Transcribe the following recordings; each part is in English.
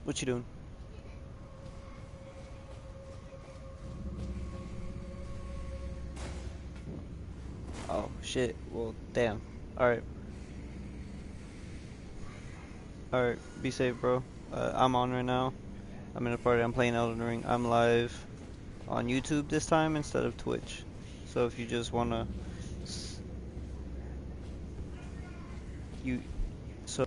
What you doing? Oh shit. Well, damn. All right. All right. Be safe, bro. I'm on right now. I'm in a party. I'm playing Elden Ring. I'm live on YouTube this time instead of Twitch. So if you just wanna, you so.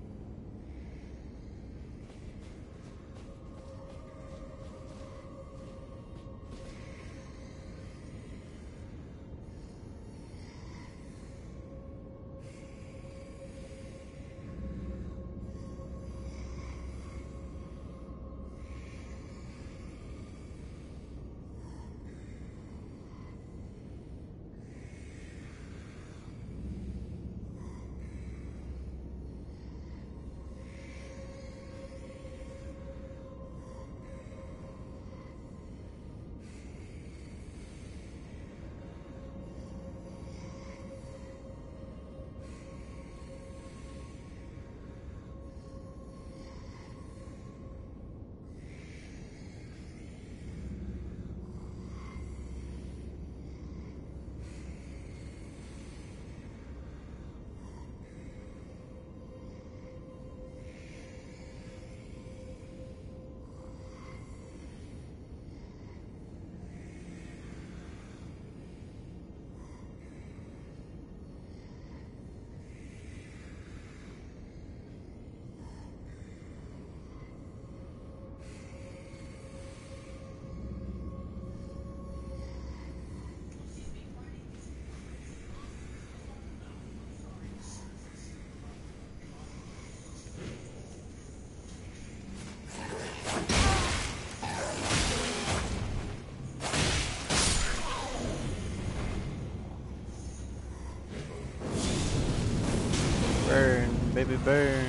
Burn, baby, burn.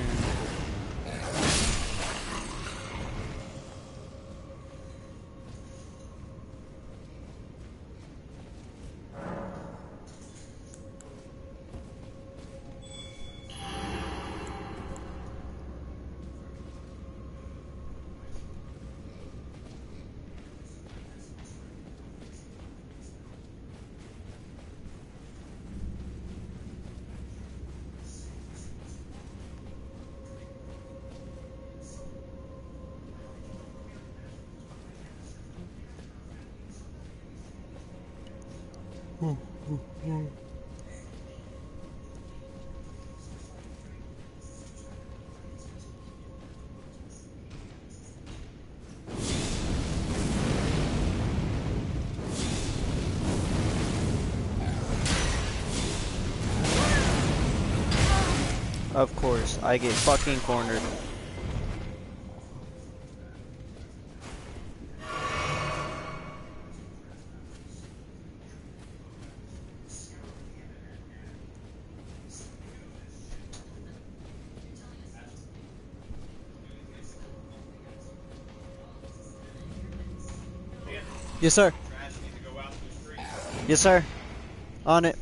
Of course, I get fucking cornered. Yes, sir. Yes, sir. On it.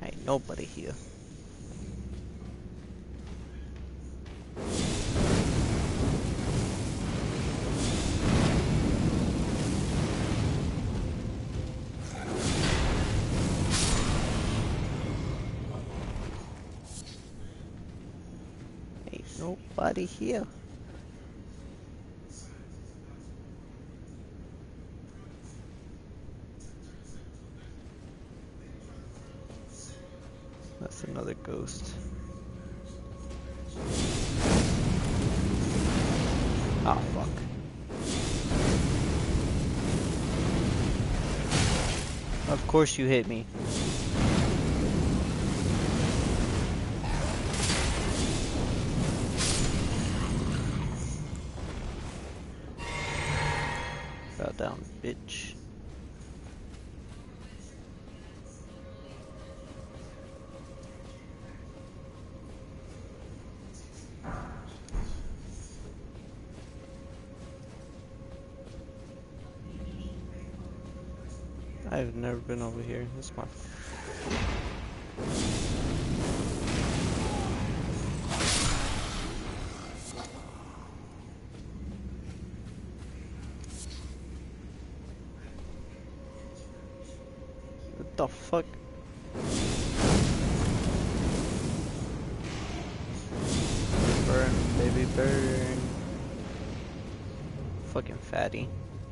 Ain't nobody here. Ain't nobody here. That's another ghost. Ah, fuck. Of course you hit me. Bow down, bitch. I've never been over here. This is my... What the fuck? Burn, baby, burn. Fucking fatty.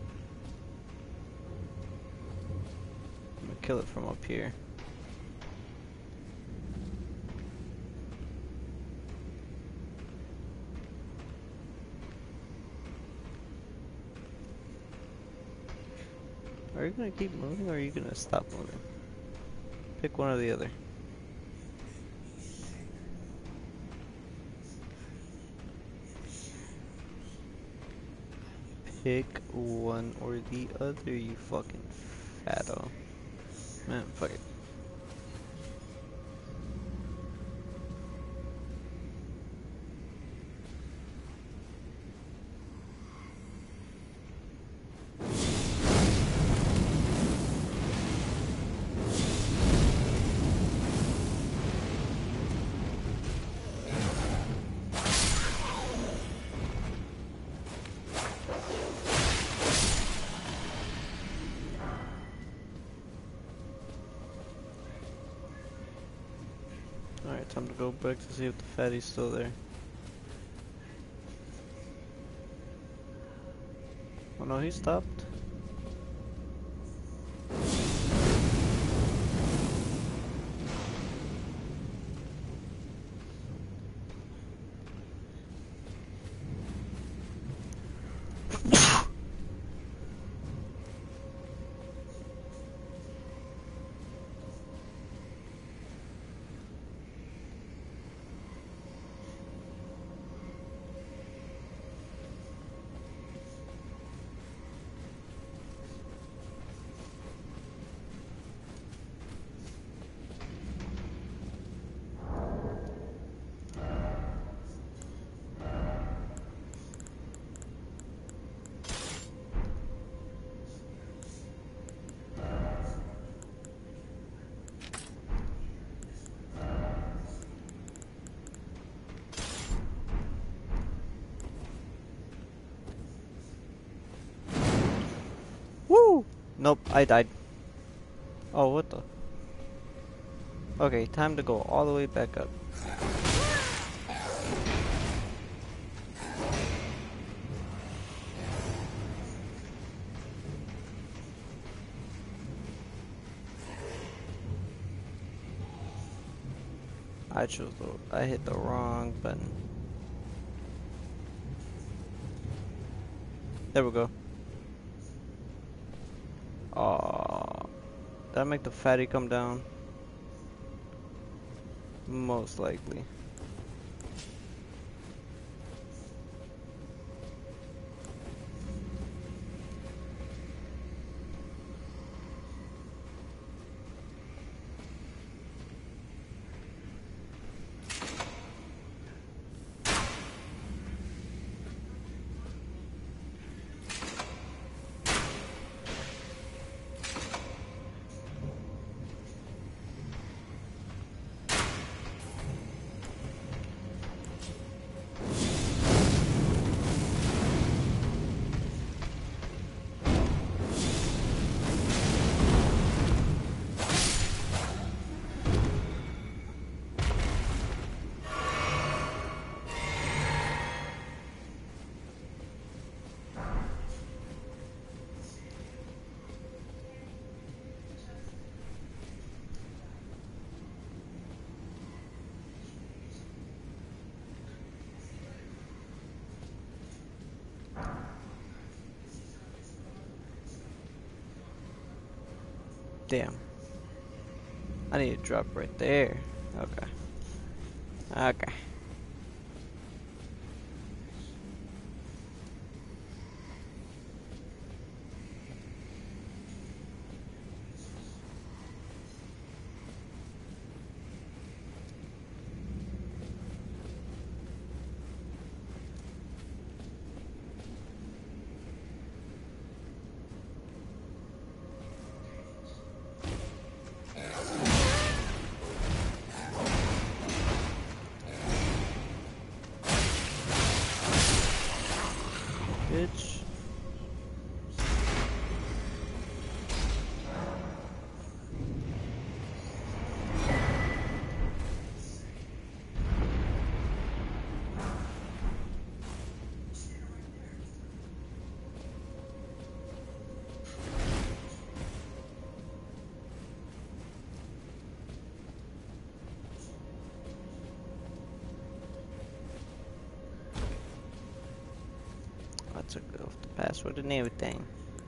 I'm gonna kill it from up here. Are you gonna keep moving or are you gonna stop moving? Pick one or the other. Pick one or the other, you fucking fatto. Man, fuck it. Alright, time to go back to see if the fatty's still there. Oh no, he stopped. Woo! Nope, I died. Oh, what the? Okay, time to go all the way back up. I hit the wrong button. There we go. Aww. Did that make the fatty come down? Most likely. Damn. I need to drop right there. Okay. Okay. Bitch. I took off the password and everything.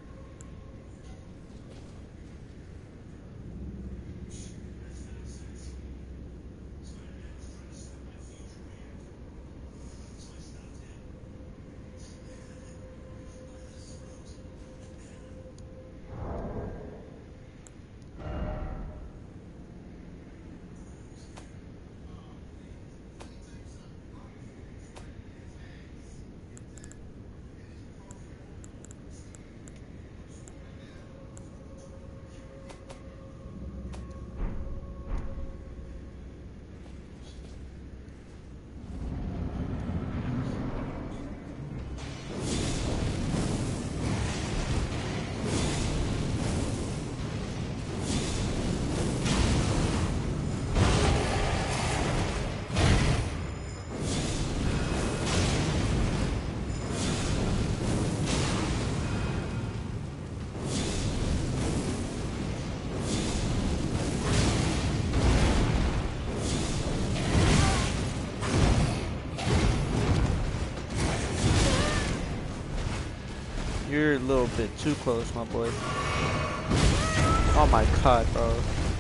You're a little bit too close, my boy. Oh my god, bro.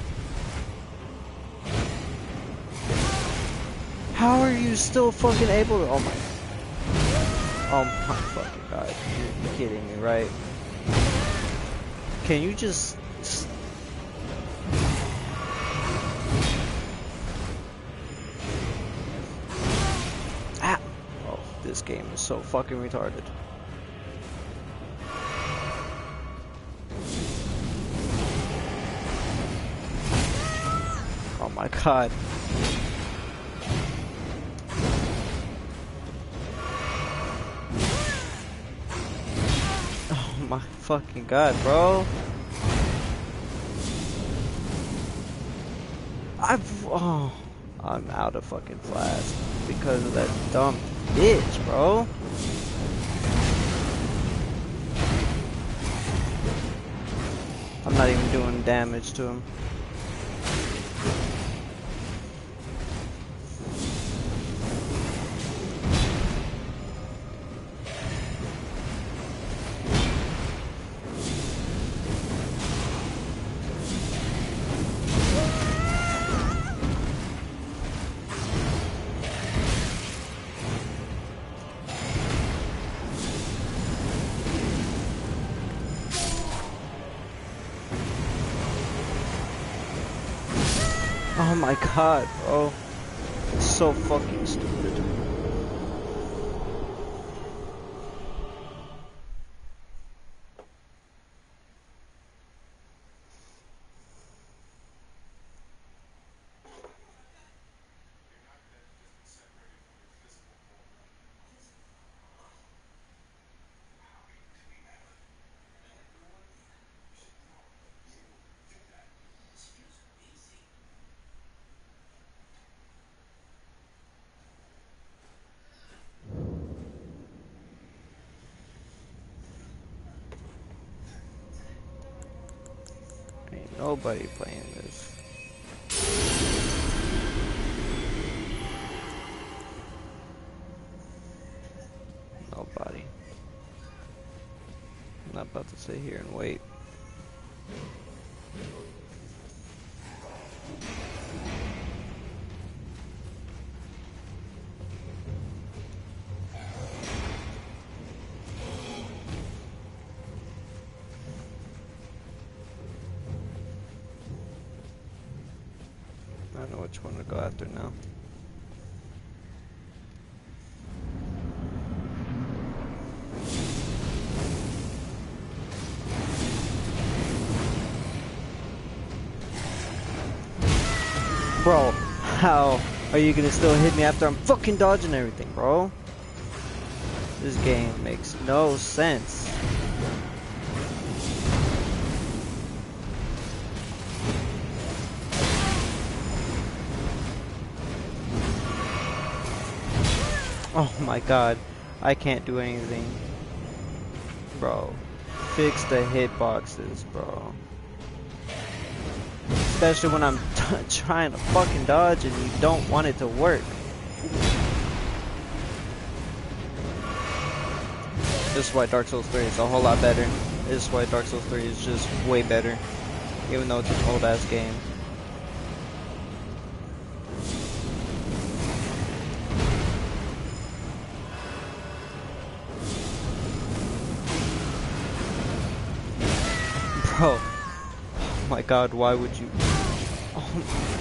How are you still fucking able to? Oh my fucking god. You're kidding me, right? Can you just... Ah! Oh, this game is so fucking retarded. Oh my god. Oh my fucking god, bro. I'm out of fucking flash because of that dumb bitch, bro. I'm not even doing damage to him. Oh my god, bro. It's so fucking stupid. Ain't nobody playing this. Nobody. I'm not about to sit here and wait. I know which one to go after now. Bro, how are you gonna still hit me after I'm fucking dodging everything, bro? This game makes no sense. Oh my god, I can't do anything. Bro, fix the hitboxes, bro. Especially when I'm trying to fucking dodge and you don't want it to work. This is why Dark Souls 3 is a whole lot better. This is why Dark Souls 3 is just way better. Even though it's an old ass game. Bro. Oh my god, why would you? Oh.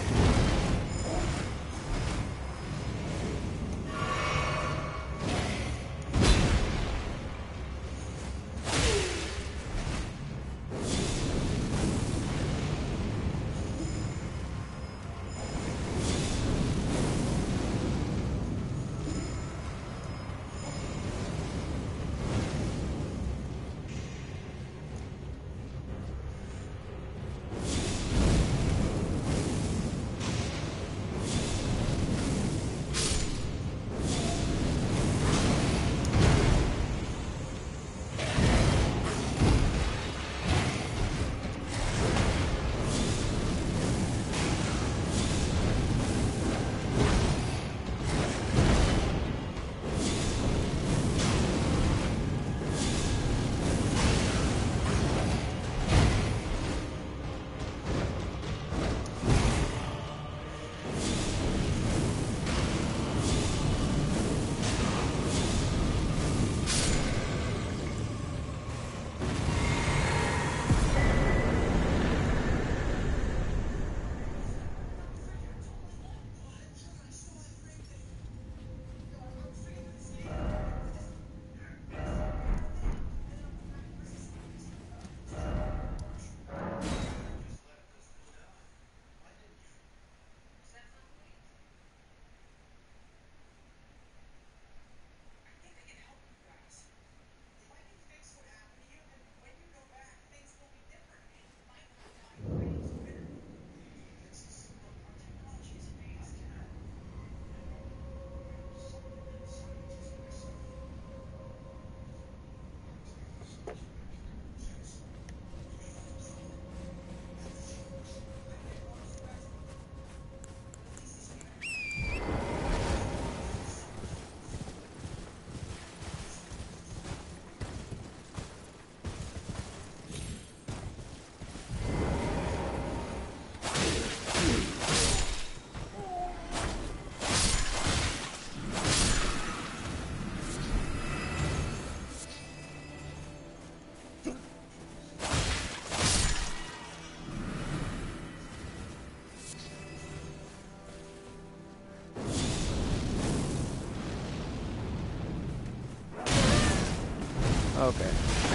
Okay.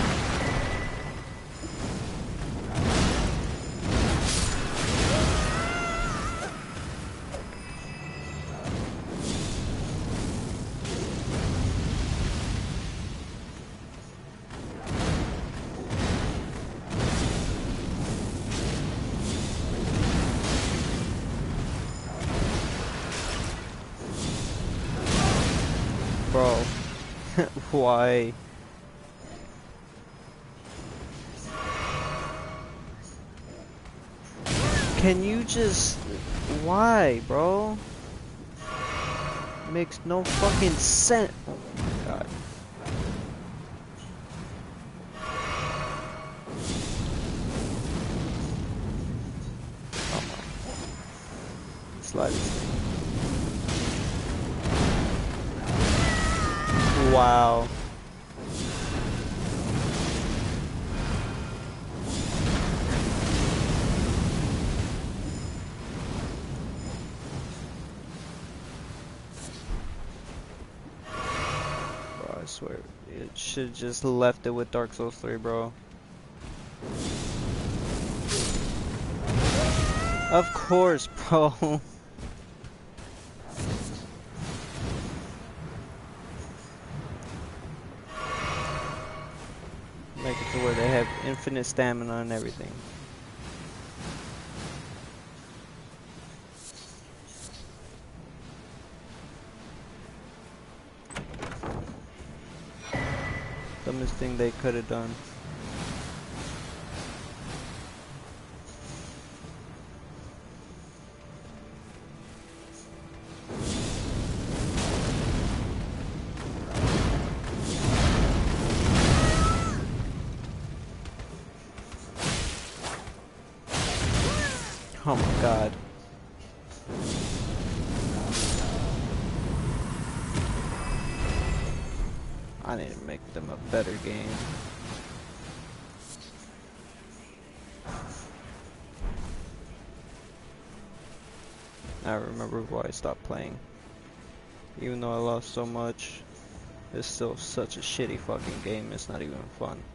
Bro, why? Can you just... Why, bro? Makes no fucking sense. Oh my god. Come on. Slide this thing. Wow. swear, it should just left it with Dark Souls 3, bro. Of course, bro. Make it to where they have infinite stamina and everything. Dumbest thing they could have done. Oh my god. I need to make them a better game. I remember why I stopped playing. Even though I lost so much, it's still such a shitty fucking game, it's not even fun.